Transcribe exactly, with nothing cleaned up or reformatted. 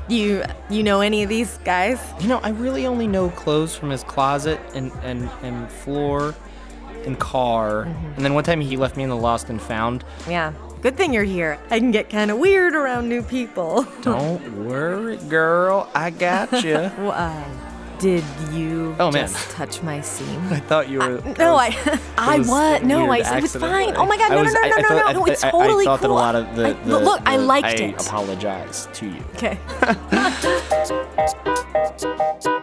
You you know any of these guys? You know, I really only know clothes from his closet and, and, and floor and car. Mm-hmm. And then one time he left me in the lost and found. Yeah. Good thing you're here. I can get kind of weird around new people. Don't worry, girl. I got you. Well, uh, did you oh, just man. touch my seam? I thought you were. I, no, was, I. I was. was no, I. It was fine. Oh my God! No, was, no, no, no, I, no, I no, thought, no! It's I, totally I thought cool. that a lot of the. I, the look, the, I liked I it. apologize to you. Okay.